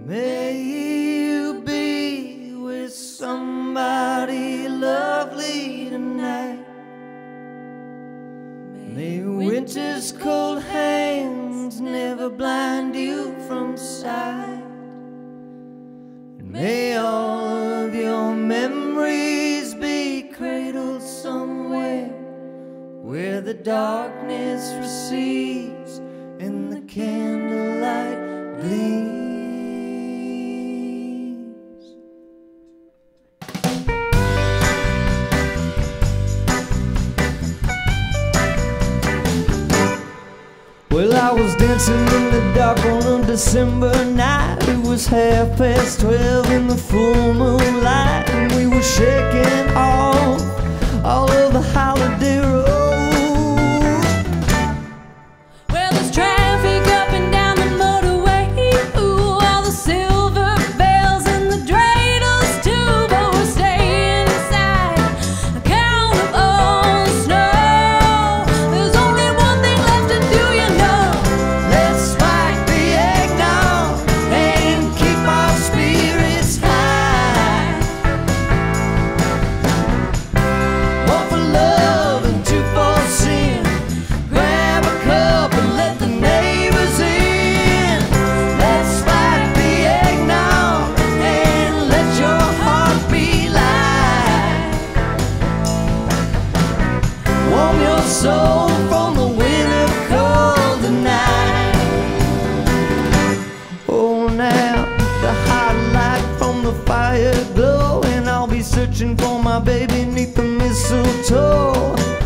May you be with somebody lovely tonight. May winter's cold hands never blind you from sight. And may all of your memories be cradled somewhere where the darkness recedes and the candlelight gleams. Well, I was dancing in the dark on a December night. It was 12:30 in the full moonlight, and we were shaking off all of the holiday road. Well, there's traffic up and down the motorway. Ooh, all the silver bells and the dreidels too. But we're staying inside, account of all the snow. There's only one thing left to do, you know. Let's spike the eggnog and keep our spirits high. One for love and two for sin. Grab a cup and let the neighbors in. Let's spike the eggnog and let your heart be light. Warm your soul from the winter cold tonight. Oh, now the hot light from the fire glow, and I'll be searching for my baby 'neath the mistletoe.